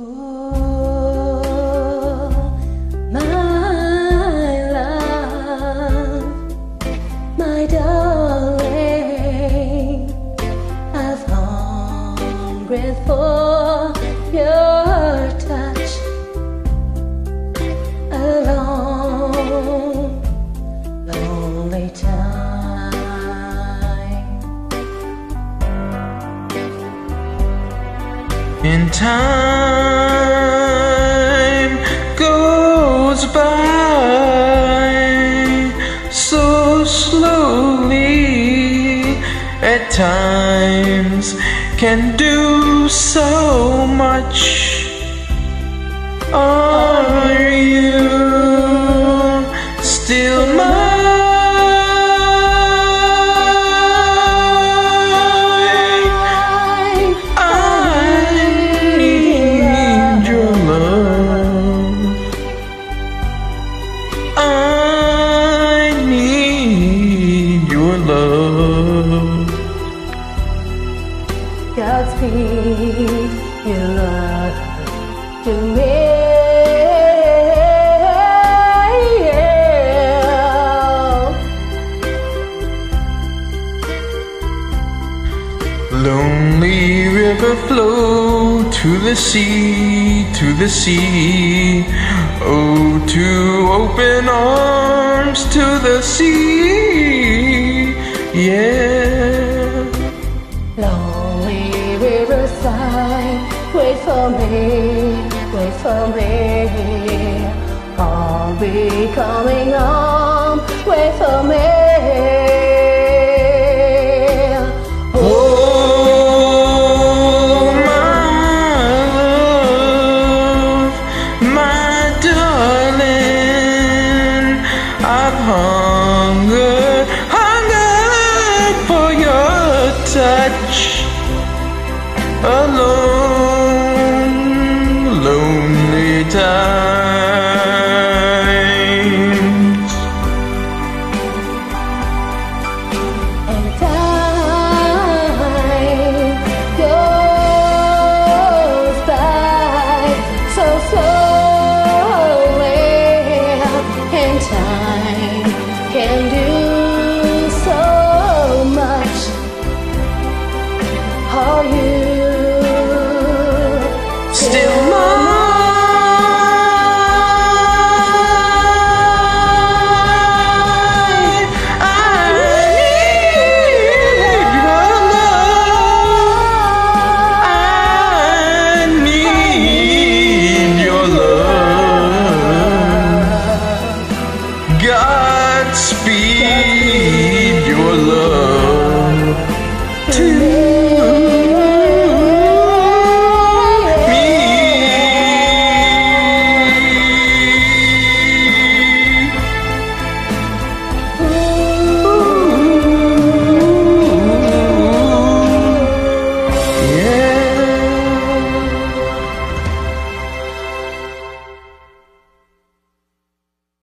Oh, my love, my darling, I've hungered for your touch a long, lonely time. In time goes by so slowly, at times can do so much. Are you still mine? I need your love. Godspeed your love to me. Lonely river flow to the sea, to the sea. Oh, to open arms to the sea, yeah. Lonely riverside, wait for me, wait for me. I'll be coming home, wait for me. Hunger for your touch alone.